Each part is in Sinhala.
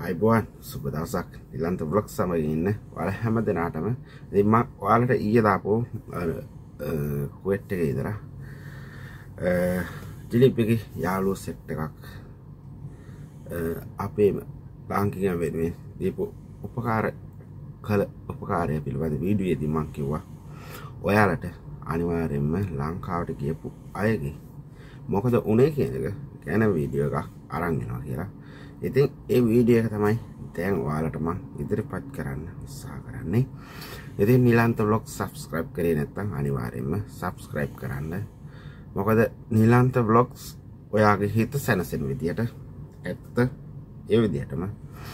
අයිබෝන් සුබ දවසක් නිලන්ත බ්ලොග් සමග ඉන්න ඔයාලා හැම දිනාටම ඉතින් මම ඔයාලට ඊයේ දාපු කුවෙට් එකේ ඉඳලා ජිලිපිගේ යාළුවෝ සෙට් එකක් අපේම ලාංකිකයන් වෙනුවෙන් දීපු උපකාරය පිළිබඳ වීඩියෝයේදී මම කිව්වා ඔයාලට අනිවාර්යයෙන්ම ලංකාවට ගියපු අයගේ මොකද උනේ කියන එක ගැන වීඩියෝ එකක් අරන් එනවා කියලා. ඉතින් ඒ වීඩියෝ එක තමයි දැන් ඔයාලට මම ඉදිරිපත් කරන්න උත්සාහ කරන්නේ. ඉතින් නිලන්ත vlog subscribe කරේ නැත්නම් අනිවාර්යයෙන්ම subscribe කරන්න. මොකද නිලන්ත vlogs ඔයාගේ හිත සැනසෙන විදියට ඇත්ත ඒ විදියටම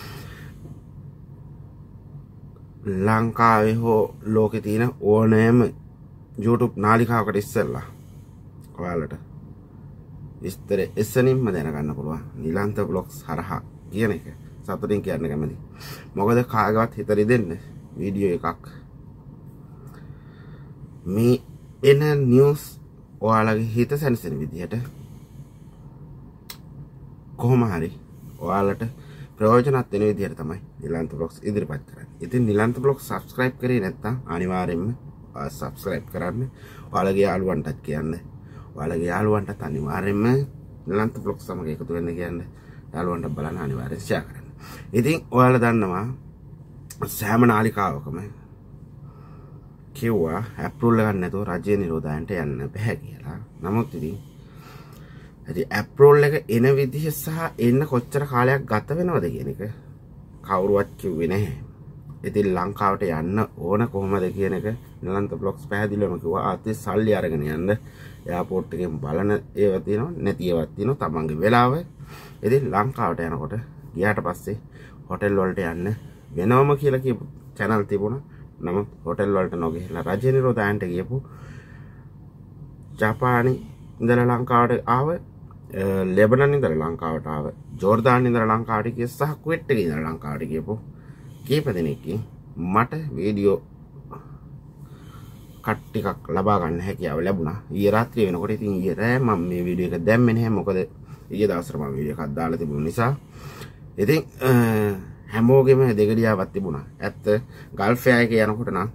ලංකාවේ හෝ ලෝකේ තියෙන ඕනෑම YouTube නාලිකාවකට ඉස්සෙල්ලා ඔයාලට විස්තර එසනින්ම දැනගන්න පුළුවන් නිලන්ත vlogs හරහා කියන එක සතුටින් කියන්න කැමති. මොකද කාගවත් හිත රිදෙන්න වීඩියෝ එකක් මේ එන නිවුස් ඔයාලගේ හිත සැනසෙන විදිහට කොහොම හරි ඔයාලට ප්‍රයෝජනවත් වෙන විදිහට තමයි නිලන්ත vlogs ඉදිරිපත් කරන්නේ. ඉතින් නිලන්ත vlogs subscribe කරේ නැත්නම් අනිවාර්යයෙන්ම subscribe කරන්න. ඔයාලගේ යාළුවන්ටත් කියන්න. ඔයාලගේ යාළුවන්ටත් අනිවාර්යයෙන්ම නිලන්ත vlogs සමග එකතු වෙන්න කියන්න. යාළුවන්ට බලන්න අනිවාර්යයෙන් share කරන්න. ඉතින් ඔයාලා දන්නවා සෑම නාලිකාවකම කිව්වා ඇප්‍රිල් එකක් නැතුව රජයේ නිරෝධායනට යන්න බෑ කියලා. නමුත් ඉතින් ඇප්‍රිල් එක එන විදිහ සහ එන්න කොච්චර කාලයක් ගත වෙනවද කියන එක කවුරුවත් කිව්වේ නැහැ. ඉතින් ලංකාවට යන්න ඕන කොහොමද කියන එක නිලන්ත vlogs පැහැදිලිවම කිව්වා. ආතේ සල්ලි අරගෙන යන්න එයාපෝට් එකෙන් බලන ඒවා තියෙනවා නැති ඒවා තියෙනවා තමන්ගේ වෙලාව. ඉතින් ලංකාවට යනකොට ගියාට පස්සේ හොටෙල් වලට යන්න වෙනවම කියලා කියපු channel තිබුණා. නමුත් හොටෙල් වලට නොගිහලා රජ නිරෝධායනට ගියපු ජපානි ඉඳලා ලංකාවට ආව, ලෙබනන් ඉඳලා ලංකාවට ආව, ජෝර්දාන් ඉඳලා ලංකාවට ගිය සහ කුවේට් එකේ ඉඳලා ලංකාවට ගියපු කීප දෙනෙක්ගෙන් මට වීඩියෝ කට් ටිකක් ලබා ගන්න හැකියාව ලැබුණා. ඊයේ රාත්‍රිය වෙනකොට ඉතින් ඊයේ රෑ මම මේ වීඩියෝ එක දැම්මේ නැහැ. මොකද ඊයේ දවසට මම වීඩියෝ එකක් දාලා තිබුණ නිසා. ඉතින් හැමෝගෙම දෙගඩියාවක් තිබුණා. ඇත්ත ගල්ෆ් එකේ යනකොට නම්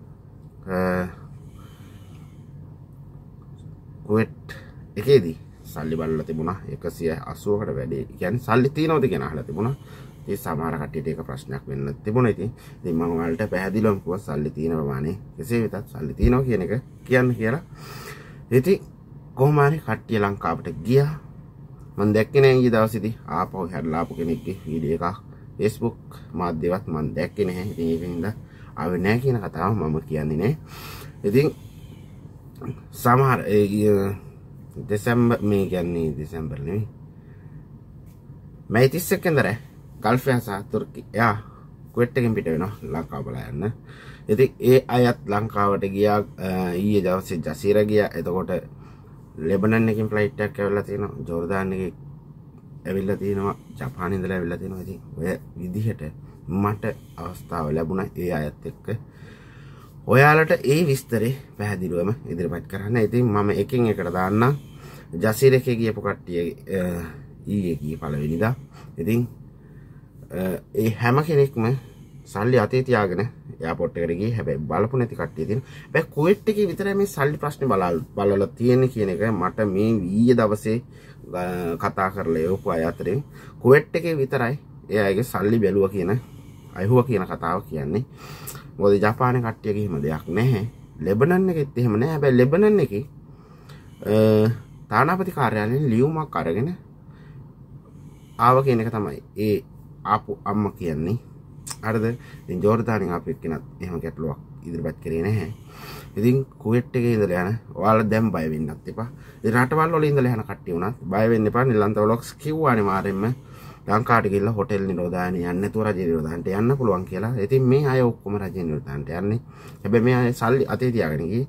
කුවේට් එකේදී සල්ලි බලලා තිබුණා 180කට වැඩි. කියන්නේ සල්ලි තියනවද කියන අහලා තිබුණා. ඒ සමහර කට්ටියට ඒක ප්‍රශ්නයක් වෙන්න තිබුණා. ඉතින් මම ඔයාලට පැහැදිලිවම කිව්වා සල්ලි තියෙන ප්‍රමාණය කෙසේ වෙතත් සල්ලි තියෙනවා කියන එක කියන්න කියලා. ඉතින් කොහොම හරි කට්ටිය ලංකාවට ගියා. මම දැක්කේ නෑ ඊයේ දවසේදී ආපහු හැරලාපු කෙනෙක්ගේ වීඩියෝ එකක් Facebook මාධ්‍යවත් මම දැක්කේ නැහැ. ඉතින් ඒකින්ද ආවේ නැහැ කියන කතාව මම කියන්නේ නෑ. ඉතින් සමහර දෙසැම්බර් මේ කියන්නේ දෙසැම්බර් නෙවෙයි මැයි 31 වෙනිදා ගල්ෆ් එක සහ තුර්කි යා කුවේට් එකෙන් පිට වෙනවා ලංකාව බලා යන්න. ඉතින් ඒ අයත් ලංකාවට ගියා. ඊයේ දවසේ ජසීරා ගියා. එතකොට ලෙබනන් එකකින් ෆ්ලයිට් එකක් ඇවිල්ලා තියෙනවා. ජෝර්දාන් එකේ ඇවිල්ලා තියෙනවා. ජපානයේ ඉඳලා ඇවිල්ලා තියෙනවා. ඉතින් ඔය විදිහට මට අවස්ථාව ලැබුණා ඒ අයත් එක්ක ඔයාලට ඒ විස්තරේ පැහැදිලිවම ඉදිරිපත් කරන්න. ඉතින් මම එකින් එකට දාන්නම්. ජසීරා එකේ ගියපු කට්ටිය ඊයේ ගියේ පළවෙනිදා. ඉතින් ඒ හැම කෙනෙක්ම සල්ලි අතේ තියාගෙන එයාපෝට් එකට ගියේ. හැබැයි බලපු නැති කට්ටිය තියෙනවා. හැබැයි කුවේට් එකේ විතරයි මේ සල්ලි ප්‍රශ්නේ බලලා තියෙන්නේ කියන එක මට මේ ඊයේ දවසේ කතා කරලා එවපු අය අතරින් කුවේට් එකේ විතරයි එයාගේ සල්ලි බැලුවා කියන අයහුවා කියන කතාව කියන්නේ. මොකද ජපානයේ කට්ටියගේ එහෙම දෙයක් නැහැ. ලෙබනන් එකෙත් එහෙම නැහැ. හැබැයි ලෙබනන් එකේ තානාපති කාර්යාලයෙන් ලියුමක් අරගෙන ආව කියන එක තමයි ඒ ආපු අම්මා කියන්නේ. හරිද? ඉතින් ජෝර්දානින් ආපු එක්කෙනත් එහෙම ගැටලුවක් ඉදිරිපත් කරේ නැහැ. ඉතින් කුවේට් එකේ ඉඳලා යන ඔයාලා දැන් බය වෙන්නත් එපා. ඉතින් රටවල් වල ඉඳලා යන කට්ටිය උනත් බය වෙන්න එපා. නිලන්ත vlogs කිව්වානේ මාරෙන්න ලංකාවට ගිහලා හොටෙල් නිරෝධායන යන්න නැතුව රජ නිරෝධායනට යන්න පුළුවන් කියලා. ඉතින් මේ අය ඔක්කොම රජ නිරෝධායනට යන්නේ. හැබැයි මේ අය සල්ලි අතේ තියාගෙන ගියේ.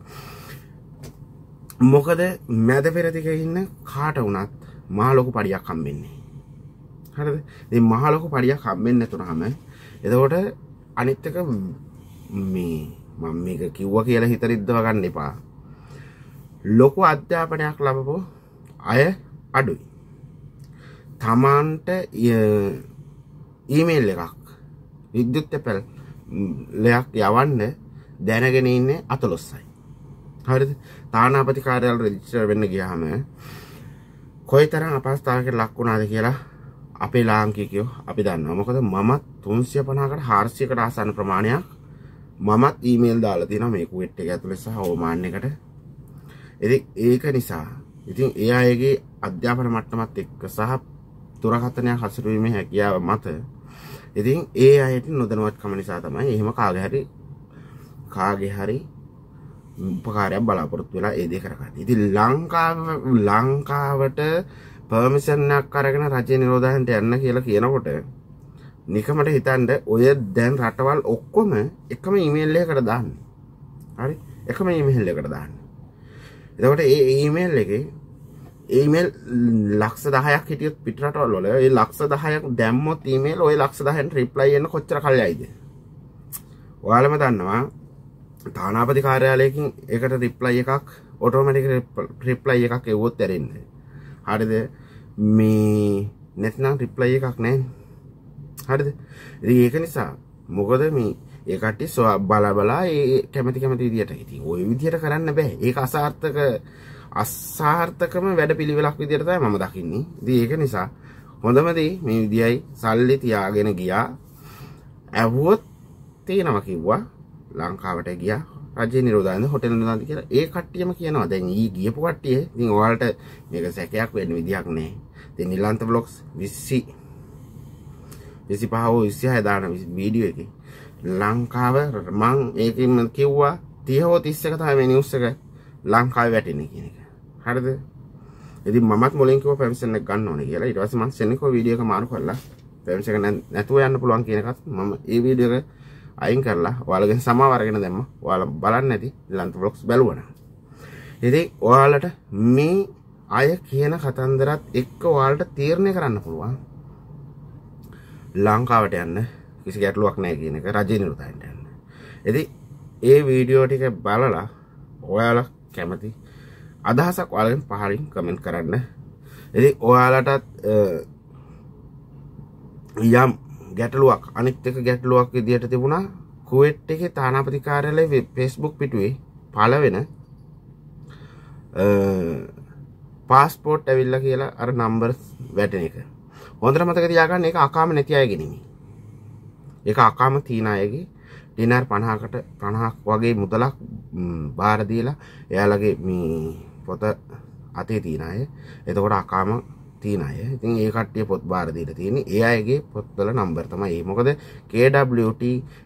මොකද මැද පෙරදිගේ ඉන්න කාට වුණත් මහ ලොකු පඩියක් හම්බෙන්නේ. හරිද? ඉතින් මහ ලොකු පඩියක් හම්බෙන්නේ නැතුනහම එතකොට අනිත් එක මේ මම මේක කිව්වා කියලා හිත රිද්දව ගන්න එපා. ලොකු අධ්‍යාපනයක් ලැබපු අය අඩුයි. තමන්ට ඊමේල් එකක් විද්‍යුත් තෙපල් ලයක් යවන්න දැනගෙන ඉන්නේ 14යි. හරිද? තානාපති කාර්යාලය රෙජිස්ටර් වෙන්න ගියාම කොයිතරම් අපහසුතාවයකට ලක් වුණාද කියලා අපේ ලාංකිකයෝ අපි දන්නවා. මොකද මමත් 350කට 400කට ආසන්න ප්‍රමාණයක් මමත් ඊමේල් දාලා තියෙනවා මේ කුවේට් එක ඇතුලේ සහ ඕමාන් එකට. ඉතින් ඒක නිසා ඉතින් ඒ අයගේ අධ්‍යාපන මට්ටමත් එක්ක සහ දුරකථනයක් හසුරුවීමේ හැකියාව මත ඉතින් ඒ අයට නොදැනුවත්කම නිසා තමයි එහෙම කාගේ හරි උපකාරයක් බලාපොරොත්තු වෙලා ඒ දේ කරගන්නේ. ඉතින් ලංකාවට පර්මිෂන් එකක් අරගෙන රජයේ නිරෝධායනට යන්න කියලා කියනකොට නිකමට හිතන්න ඔය දැන් රටවල් ඔක්කොම එකම ඊමේල් එකකට දාන්නේ. හරි? එකම ඊමේල් එකකට දාන්නේ. එතකොට ඒ ඊමේල් එකේ ඊමේල් ලක්ෂ 10ක් හිටියොත් පිට රටවල් වල ඒ ලක්ෂ 10ක් දැම්මොත් ඊමේල් ওই ලක්ෂ 10න් රිප්ලයි එන්න කොච්චර කල් යයිද? ඔයාලම දන්නවා තානාපති කාර්යාලයකින් ඒකට රිප්ලයි එකක් ඔටෝමැටික් රිප්ලයි එකක් එවුවොත් ඇරෙන්නේ. හරිද? මේ නැත්නම් රිප්ලයි එකක් නැහැ. හරිද? ඉතින් ඒක නිසා මොකද මේ ඒ කට්ටිය බලා ඒ කැමති විදියට ඉතින් ওই විදියට කරන්න බෑ. ඒක අසාර්ථකම වැඩපිළිවෙලක් විදියට තමයි මම දකින්නේ. ඉතින් ඒක නිසා හොඳම දේ මේ විදියයි සල්ලි තියාගෙන ගියා. ඇහුවොත් තේනවා කිව්වා ලංකාවට ගියා. රජයේ නිරෝධායන හොටෙල් නිරෝධායන කියලා ඒ කට්ටියම කියනවා. දැන් ගියපු කට්ටිය ඉතින් ඔයාලට මේක සැකයක් වෙන්න විදියක් නැහැ. ඉතින් නිලන්ත බ්ලොග්ස් 25 26 දාන වීඩියෝ එකේ ලංකාව මං ඒකෙන් කිව්වා 30 හෝ 31 තමයි මේ නිවුස් එක ලංකාවේ වැටෙන්නේ කියන එක. හරිද? ඉතින් මමත් මුලින් කිව්වා පර්මිෂන් එක ගන්න ඕනේ කියලා. ඊට පස්සේ මම සෙනෙකෝ වීඩියෝ එක මාරු කරලා පර්මිෂන් එක නැතුව යන්න පුළුවන් කියන එකත් මම ඒ වීඩියෝ එක අයින් කරලා ඔයාලගෙන් සමාව අරගෙන දැම්මා. ඔයාලා බලන්න නැති ලන්ත බ්ලොග්ස් බලුවා. ඉතින් ඔයාලට මේ අය කියන කතන්දරත් එක්ක ඔයාලට තීරණය කරන්න පුළුවන්. ලංකාවට යන්න කිසි ගැටලුවක් නැහැ කියන එක රජයේ නිරෝධායනට යන්න. ඉතින් ඒ වීඩියෝ ටික බලලා ඔයාලා කැමති අදහසක් ඔයාලගෙන් පහලින් කමෙන්ට් කරන්න. ඉතින් ඔයාලටත් යම් ගැටලුවක් අනිත් එක ගැටලුවක් විදියට තිබුණා කුවේට් එකේ තානාපති කාර්යාලයේ Facebook පිටුවේ පළවෙන පාස්පෝර්ට් ඇවිල්ලා කියලා අර නම්බර් වැටෙන එක. හොඳට මතක තියාගන්න ඒක අකාම නැති අයගේ නෙමෙයි. ඒක අකාම තියන අයගේ ඩිනර් 50කට 50ක් වගේ මුදලක් බාර දීලා එයාලගේ මේ පොත අතේ තියන අය. එතකොට අකාම තියන අය. ඉතින් ඒ කට්ටිය පොත් බාර දීලා තියෙන්නේ. ඒ අයගේ පොත්වල නම්බර් තමයි ඒ. මොකද KWT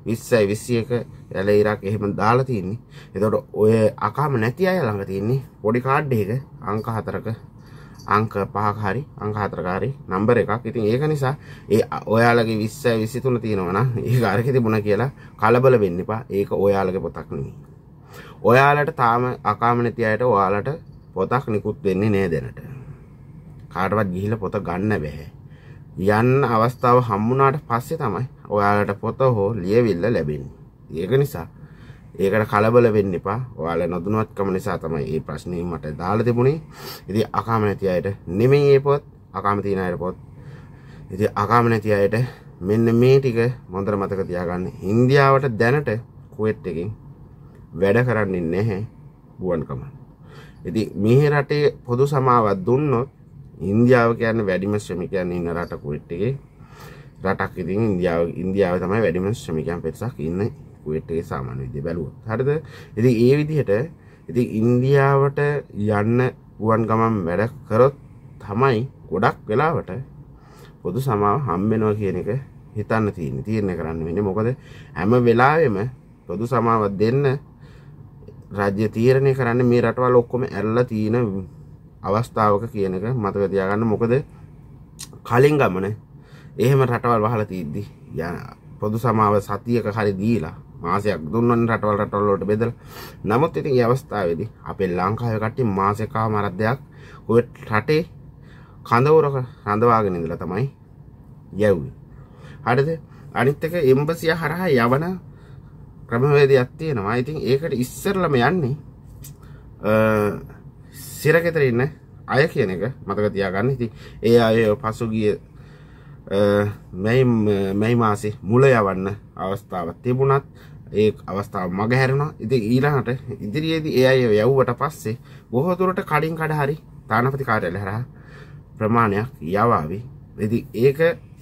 2021 එලෙයිරක් එහෙම දාලා තියෙන්නේ. එතකොට ඔය අකාම නැති අය ළඟ තියෙන්නේ පොඩි කාඩ් එකක අංක 4ක අංක 5ක හරි අංක 4ක හරි නම්බර එකක්. ඉතින් ඒක නිසා ඒ ඔයාලගේ 20 23 තියෙනවා නම් ඒක අරකේ තිබුණා කියලා කලබල වෙන්න එපා. ඒක ඔයාලගේ පොතක් නෙමෙයි. ඔයාලට තාම අකාම නැති අයට ඔයාලට පොතක් නිකුත් වෙන්නේ නෑ දැනට. කාටවත් ගිහිල්ලා පොත ගන්න බෑ. යන්න අවස්ථාව හම්බුනාට පස්සේ තමයි ඔයාලට පොත හෝ ලියවිල්ල ලැබෙන්නේ. ඒක නිසා ඒකට කලබල වෙන්න එපා. ඔයාලා නොදැනුවත්කම නිසා තමයි මේ ප්‍රශ්නේ මට දාලා තිබුණේ. ඉතින් අකාම නැති අයට නෙමෙයි මේ පොත්, අකාම තියෙන අයට පොත්. ඉතින් අකාම නැති අයට මෙන්න මේ ටික හොඳට මතක තියාගන්න. ඉන්දියාවට දැනට කුවේට් එකෙන් වැඩ කරන්නේ නැහැ ගුවන්කම. ඉතින් මේ රටේ පොදු සමාවක් දුන්නොත් ඉන්දියාව කියන්නේ වැඩිම ශ්‍රමිකයන් ඉන්න රට කුවේට් එකේ. රටක් ඉතින් ඉන්දියාව තමයි වැඩිම ශ්‍රමිකයන් පිරිසක් ඉන්නේ කුවේට් එකේ සාමාන්‍ය විදිය බැලුවොත්. හරිද? ඉතින් ඒ විදිහට ඉතින් ඉන්දියාවට යන්න ගුවන් ගමන් වැඩ කරොත් තමයි ගොඩක් වෙලාවට පොදු සමාව හම්බ වෙනවා කියන එක හිතන්න තියෙන්නේ. තීරණය කරන්න වෙන්නේ. මොකද හැම වෙලාවෙම පොදු සමාව දෙන්න රාජ්‍ය තීරණය කරන්නේ මේ රටවල් ඔක්කොම ඇරලා තියෙන අවස්ථාවක කියන එක මතක තියාගන්න. මොකද කලින් ගමන එහෙම රටවල් වහලා තියද්දි පොදු සමාව සතියක හරි දීලා මාසයක් දුන්නොත් රටවල් වලට බෙදලා. නමුත් ඉතින් මේ අවස්ථාවේදී අපේ ලංකාවේ කට්ටිය මාසෙකමාරක් දෙයක් ඔය රටේ කඳවුරක රඳවාගෙන ඉඳලා තමයි යවුවේ. හරිද? අනිත් එක එම්බසිය හරහා යවන ක්‍රමවේදයක් තියෙනවා. ඉතින් ඒකට ඉස්සරලම යන්නේ සිරගෙදර ඉන්න අය කියන එක මතක තියාගන්න. ඉතින් ඒ අය පසුගිය මේ මාසේ මුල යවන්න අවස්ථාවක් තිබුණත් ඒ අවස්ථාව මගහැරුණා. ඉතින් ඊළඟට ඉදිරියේදී ඒ අය යවුවට පස්සේ බොහෝ දුරට කඩින් කඩ හරි තානාපති කාර්යාලය හරහා ප්‍රමාණයක් යවාවි. ඉතින් ඒක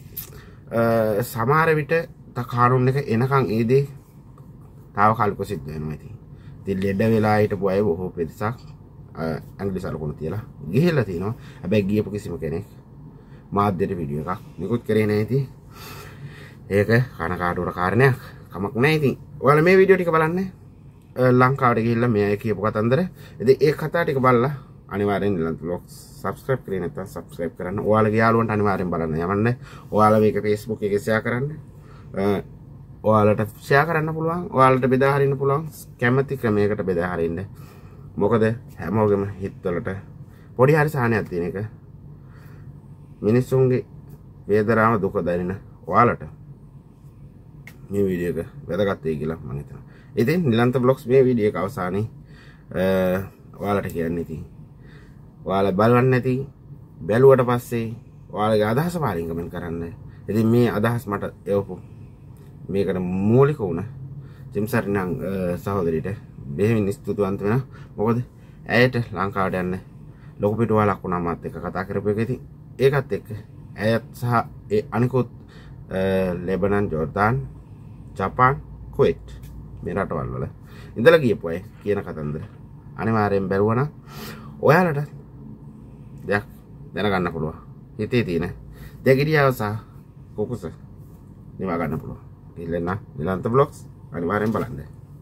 සමහර විට කානුන් එක එනකන් ඒ දේ తాවකාලිකව සිද්ධ වෙනවා. ඉතින් ලෙඩ වෙලා හිටපු අය බොහෝ පිරිසක් ඇඟිලි සලකුණු තියලා ගිහිල්ලා තිනවා. හැබැයි ගියපු කිසිම කෙනෙක් මාධ්‍යට වීඩියෝ එකක් නිකුත් කරේ නැහැ. ඉතින් ඒක කනකාටුවට කාරණයක්. කමක් නැහැ. ඉතින් ඔයාලා මේ වීඩියෝ ටික බලන්න ලංකාවට ගිහිල්ලා මේ අය කියපු කතන්දර. ඉතින් ඒ කතා ටික බලලා අනිවාර්යෙන් නිලන්ත vlogs subscribe කරේ නැත්නම් subscribe කරන්න. ඔයාලගේ යාළුවන්ට අනිවාර්යෙන් බලන්න යවන්න. ඔයාලා මේක Facebook එකේ share කරන්න. ඔයාලට share කරන්න පුළුවන්. ඔයාලට බෙදා හරින්න පුළුවන්. කැමති ක්‍රමයකට බෙදා හරින්න. මොකද හැමෝගෙම හිතවලට පොඩි හරි සහනයක් තියෙන එක මිනිස්සුන්ගේ වේදනාව දුක දැනෙන ඔයාලට මේ වීඩියෝ එක වැදගත් වෙයි කියලා මම හිතනවා. ඉතින් නිලන්ත vlogs මේ වීඩියෝ එක අවසානයේ ඔයාලට කියන්නේ ඉතින් ඔයාලා බලන්න නැති බැලුවට පස්සේ ඔයාලගේ අදහස පාරින් කමෙන්ට් කරන්න. ඉතින් මේ අදහස් මට එවපු මේකට මූලික වුණ ජිම්සර්ණන් සහෝදරියට බෙහෙවින් ස්තුතිවන්ත වෙනවා. මොකද ඇයට ලංකාවට යන්න ලොකු පිටුවලක් වුණා මාත් එක්ක කතා කරපු එක. ඉතින් ඒකත් එක්ක ඇයත් සහ ඒ අනිකුත් ලෙබනන්, ජෝර්දාන්, ජපාන්, කුවේට් මේ රටවල් වල ඉඳලා ගියපු අය කියන කතන්දර අනිවාර්යෙන් බැලුවා නම් ඔයාලට දෙයක් දැනගන්න පුළුවන්. හිතේ තියෙන දෙගිරියාව සහ කුකුස නිවා ගන්න පුළුවන්. ඉල්ලන්න නිලන්ත vlogs අනිවාර්යෙන් බලන්න.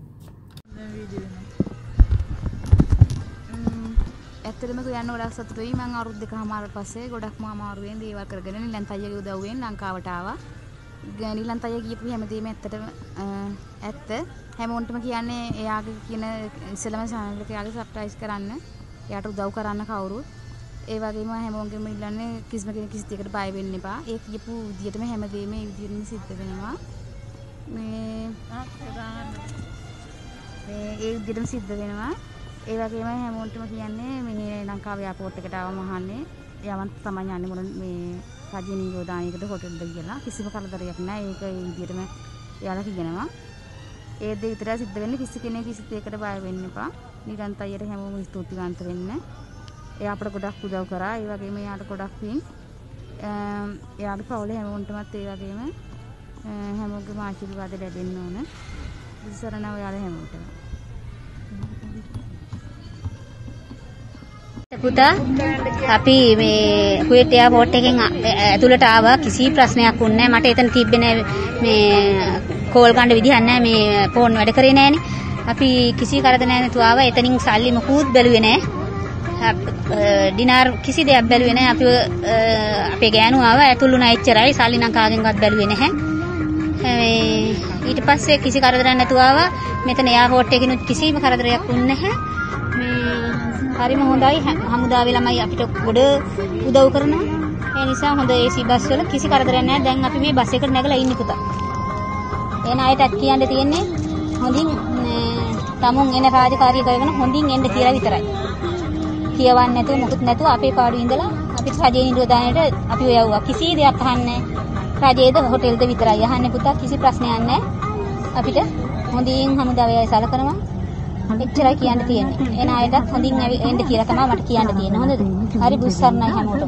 ඇත්තටම කියන්න ගොඩක් සතුටුයි. මම අවුරුදු දෙකමාරකට පස්සේ ගොඩක්ම අමාරුවෙන් දේවල් කරගෙන නිලන්ත අයියගේ උදව්වෙන් ලංකාවට ආවා. නිලන්ත අයියා කියපු හැමදේම ඇත්තටම ඇත්ත. හැමෝන්ටම කියන්නේ එයාගේ කියන ඉස්සෙල්ලම channel එක යාගේ subscribe කරන්න. එයාට උදව් කරන්න කවුරුත්. ඒ වගේම හැමෝගෙම ඉල්ලන්නේ කිසිම කෙනෙක් කිසි දෙයකට බය වෙන්න එපා. ඒ කියපු විදියටම හැමදේම මේ විදියටම සිද්ධ වෙනවා. මේ ඒ විදියටම සිද්ධ වෙනවා. ඒ වගේම හැමෝටම කියන්නේ මේ ලංකාවේ එයාපෝට් එකට ආවම අහන්නේ යවන් තමයි යන්නේ මොන මේ රජයේ නියෝජනයකට හොටෙල්ද කියලා. කිසිම කරදරයක් නැහැ. ඒක ඒ විදියටම එයාලා කියනවා. ඒ දේ විතරයි සිද්ධ වෙන්නේ. කිසි කෙනෙක් කිසි දෙයකට බය වෙන්න එපා. නිරන්ත අයියට හැමෝම ස්තුතිවන්ත වෙන්න. එයා අපට ගොඩක් උදව් කරා. ඒ වගේම එයාට ගොඩක් පිං. එයාගේ පවුලේ හැමෝටමත් ඒ වගේම හැමෝගේම ආශිර්වාද ලැබෙන්න ඕන. ඉස්සරණ ඔයාලා හැමෝටම. පුතා අපි මේ කුවේට් එයාපෝට් එකෙන් ඇතුළට ආවා. කිසි ප්‍රශ්නයක් වුණේ නැහැ. මට එතන තිබ්බේ මේ කෝල් ගන්න විදිහක් නැහැ. මේ ෆෝන් වැඩ කරේ නැහනේ. අපි කිසි කරදරයක් නැතුව ආවා. එතනින් සල්ලි මොකුත් බැලුවේ නැහැ. ඩිනාර් කිසි දෙයක් බැලුවේ නැහැ. අපි අපේ ගෑනු ආවා ඇතුළු නැ එච්චරයි. සල්ලි නම් කාගෙන්වත් බැලුවේ නැහැ. ඊට පස්සේ කිසි කරදරයක් නැතුව ආවා. මෙතන එයාපෝට් එකකිනුත් කිසිම කරදරයක් වුණේ නැහැ. හරිම හොඳයි. හමුදාවේ ළමයි අපිට ගොඩ උදව් කරනවා. ඒ නිසා හොඳ AC බස් වල කිසි කරදරයක් නැහැ. දැන් අපි මේ බස් එකට නැගලා ඉන්නේ පුතා. එන අයටත් කියන්න තියෙන්නේ හොඳින් තමුන් එන රාජකාරිය කරගෙන හොඳින් එන්න කියලා විතරයි. කියවන්නේ නැතුව මොකුත් නැතුව අපේ පාඩුවේ ඉඳලා අපිට රජයේ නිලධාරියට අපි යවුවා. කිසි දෙයක් අහන්නේ නැහැ. රජයේද හොටෙල්ද විතරයි අහන්නේ පුතා. කිසි ප්‍රශ්නයක් නැහැ. අපිට හොඳින් හමුදාවේ අය සලකනවා. එච්චරයි කියන්න තියෙන්නේ. එන අයටත් හොඳින් එන්න කියලා තමයි මට කියන්න තියෙන්නේ. හොඳද? හරි බුස්සර්ණයි හැමෝටම.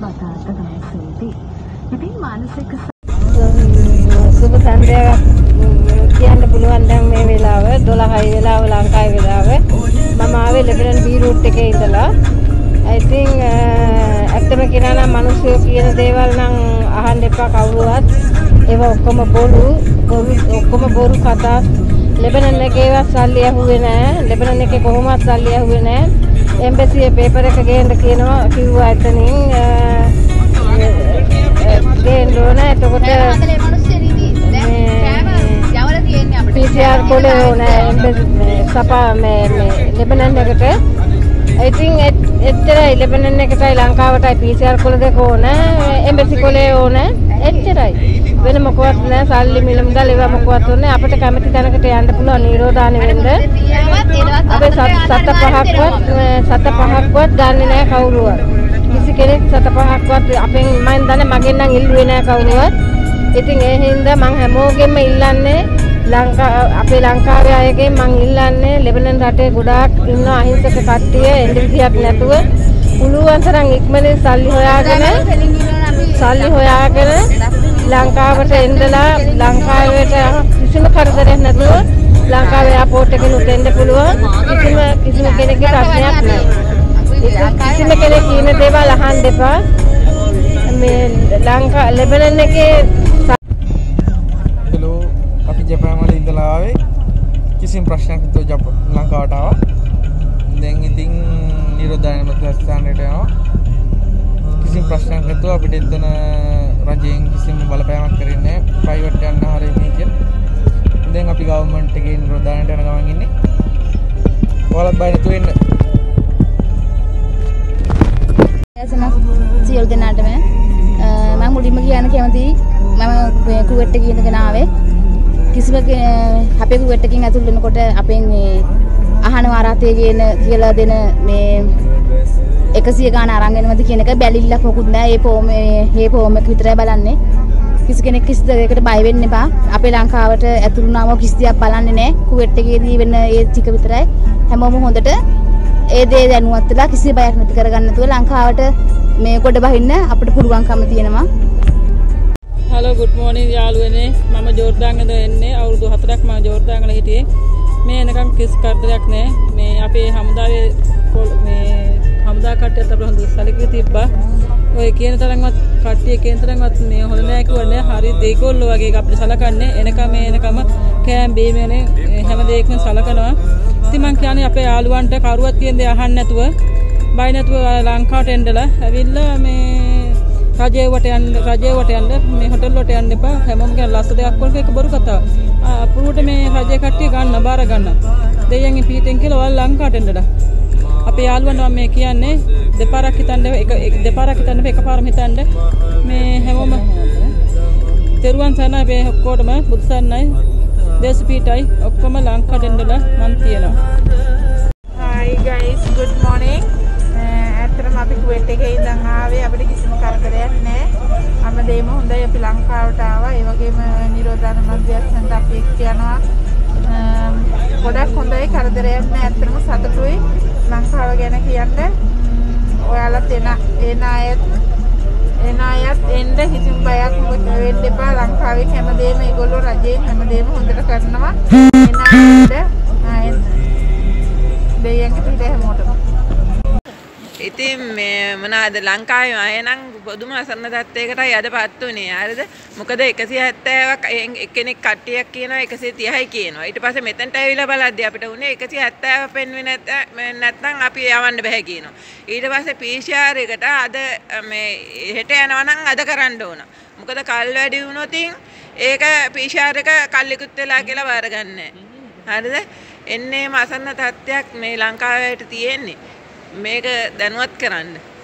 ඉතින් මානසික සුබ සන්ධ්‍යාවක් කියන්න පුළුවන් දැන් මේ වෙලාව 12යි වෙලාව ලංකාවේ වෙලාව. මම ආවේ ලෙබනන් බී රූට් එකේ ඉඳලා. I think ඇත්තම කියනවා නම් මිනිස්සු කියන දේවල් නම් අහන්න එපා කවුරුවත්. ඒව ඔක්කොම බොරු කතා. ලෙබනන් එකේවත් සල්ලි ඇහුවේ නැහැ. ලෙබනන් එකේ කොහොමවත් සල්ලි ඇහුවේ නැහැ. එම්බසියේ පේපර් එක ගේන්න කියනවා කිව්වා එතනින් ගේන්න ඕන. එතකොට PCR කොලේ ඕන සපා මේ ලෙබනන් එකට I think එච්චරයි. ලෙබනන් එකටයි ලංකාවටයි PCR කොල දෙක ඕන. එම්බසි කොලේ ඕන. එච්චරයි. වෙන මොකවත් නැහැ. සල්ලි මිල මුදල් ඒවා මොකවත් ඕනේ. අපිට කැමති තැනකට යන්න පුළුවන් නිරෝධානෙ වෙන්න. අපි සත පහක්වත් ගන්නේ නැහැ කවුරුවත්. කිසි කෙනෙක් සත පහක්වත් අපෙන් මම දන්නේ මගෙන් නම් ඉල්ලුවේ නෑ කවුරුවත්. ඉතින් ඒ හින්දා මම හැමෝගෙම ඉල්ලන්නේ අපේ ලංකාවේ අයගෙන් මම ඉල්ලන්නේ ලෙබනන් රටේ ගොඩාක් ඉන්න අහිංසක කට්ටිය එන්ඩිසියක් නැතුව පුළුවන් තරම් ඉක්මනින් සල්ලි හොයාගෙන ලංකාවට එන්නලා ලංකාවට කිසිම කරදරයක් නැතුව ලංකාවේ එයාපෝට් එකේ උතෙන්න පුළුවන්. කිසිම කෙනෙක්ගේ ප්‍රශ්නයක් නැහැ. කිසිම කෙනෙක් කියන දේවල් අහන්න එපා. මේ ලෙබනන් එකේ හෙලෝ අපි ජපාන් වල ඉඳලා ආවේ කිසිම ප්‍රශ්නයක් නැතුව ලංකාවට ආවා. දැන් ඉතින් නිරෝධායන මධ්‍යස්ථානයට යනවා. කිසිම ප්‍රශ්නයක් නැතුව අපිට එතන රජයෙන් කිසිම බලපෑමක් කරන්නේ නැහැ. ප්‍රයිවට් යන්න හරිය මේ කියලා. දැන් අපි ගවර්න්මන්ට් එකේ නිරෝධායනට යන ගමන් ඉන්නේ. ඔයාලත් බය නැතුව එන්න. සියලු දෙනාටම මම මුලින්ම කියන්න කැමතියි මම කුවේට් එකේ ඉඳගෙන ආවේ. කිසිම අපේ කුවේට් එකකින් ඇතුල් වෙනකොට අපෙන් අහන වාරාතේ කියලා දෙන මේ 100 ගාන අරන් එනවද කියන එක බැලිල්ලක් මොකුත් නැහැ. ඒ ෆෝම් එක විතරයි බලන්නේ. කිසි කෙනෙක් කිසි දෙයකට බය වෙන්න එපා. අපේ ලංකාවට ඇතුළු වුණාම කිසි දෙයක් බලන්නේ නැහැ. කුවේට් එකේදී වෙන ඒ ටික විතරයි. හැමෝම හොඳට ඒ දේ දැනුවත් වෙලා කිසි බයක් නැති කරගන්න නැතුව ලංකාවට මේ කොට බහින්න අපිට පුළුවන්කම තියෙනවා. හලෝ good morning යාළුවනේ. මම ජෝර්දාන් වල එන්නේ. අවුරුදු 4ක් මම ජෝර්දාන් වල හිටියේ. මේ එනකම් කිසි කරදරයක් නැහැ. මේ අපේ හමුදාවේ හමුදා කට්ටියත් අපිට හොඳ සැලකිලි තිබ්බා. ඔය කියන තරම්වත් කට්ටිය කියන තරම්වත් මේ හොඳ නෑ කිව්වනේ. හරි දෙගොල්ලෝ වගේ අපිට සලකන්නේ. එනකම කෑම් බීමනේ හැම දෙයක්ම සලකනවා. ඉතින් මං කියන්නේ අපේ යාළුවන්ට කරුවත් කියන දේ අහන්න නැතුව බය නැතුව ලංකාවට එන්නලා ඇවිල්ලා මේ රජේ වට යන්න මේ හොටල් වලට යන්න එපා. හැමෝම කියන ලස්ස දෙයක් වලක එක බොරු කතාව. අපුරුවට මේ රජේ කට්ටිය ගන්න බාර ගන්න. දෙයියන්ගේ පීටෙන් කියලා ඔයාලා ලංකාවට එන්නලා. අපේ යාළුවන්ට මම මේ කියන්නේ දෙපාරක් හිතන්න එකපාරම හිතන්න මේ හැමෝම තෙරුවන් සරණයි මේ ඔක්කොටම බුදු සරණයි දේශපීඨයි ඔක්කොම ලංකාවට එන්නලා මම තියනවා. Hi guys, good morning. ඇත්තටම අපි කුවේට් එකේ ඉඳන් ආවේ අපිට කිසිම කරදරයක් නැහැ. හැමදේම හොඳයි. අපි ලංකාවට ආවා. ඒ වගේම නිරෝධායන මධ්‍යස්ථානට අපි එක්ක යනවා. ගොඩක් හොඳයි. කරදරයක් නැහැ. ඇත්තටම සතුටුයි. ලංකාව ගැන කියන්න ඔයාලත් එන අයත් එන්න කිසිම බයක් වෙන්න එපා. ලංකාවෙන් හැමදේම ඒගොල්ලෝ රජයෙන් හැමදේම හොඳට කරනවා. එන දෙයියන්ගේ පිට හැමෝටම. ඉතින් මේ මොනවාද ලංකාවේ අය නම් පොදුම අසරණ තත්ත්වයකටයි අදපත් උනේ. හරිද? මොකද 170ක් එක්කෙනෙක් කට්ටියක් කියනවා 130යි කියනවා. ඊට පස්සේ මෙතනට ඇවිල්ලා බලද්දී අපිට උනේ 170 පෙන්වෙන්නේ නැත්නම් අපි යවන්න බෑ කියනවා. ඊට පස්සේ PCR එකට අද මේ හෙට යනවා නම් අද කරන්න ඕන. මොකද කල් වැඩි වුණොත් ඒක PCR එක කල්ලිකුත් වෙලා කියලා බාරගන්නේ නැහැ. හරිද? එන්නේ අසරණ තත්ත්වයක් මේ ලංකාවට තියෙන්නේ. මේක දැනුවත් කරන්න.